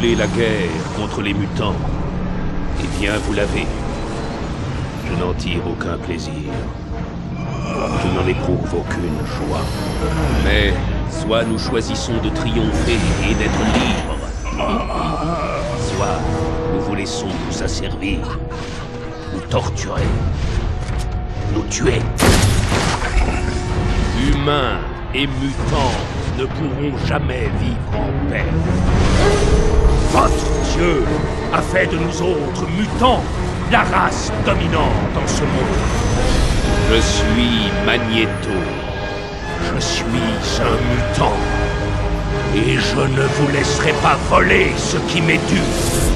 voulez la guerre contre les mutants. Eh bien, vous l'avez. Je n'en tire aucun plaisir. Je n'en éprouve aucune joie. Mais soit nous choisissons de triompher et d'être libres, soit nous vous laissons nous asservir, nous torturer, nous tuer. Humains et mutants ne pourront jamais vivre en paix. Votre Dieu a fait de nous autres mutants la race dominante en ce monde. Je suis Magneto. Je suis un mutant. Et je ne vous laisserai pas voler ce qui m'est dû.